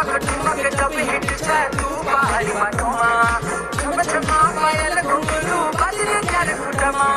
ठुमक ठुमक जब हिट जाए तू बाहर बटुमा छम छमा पायल घुंघरू बजरे कर कुटमा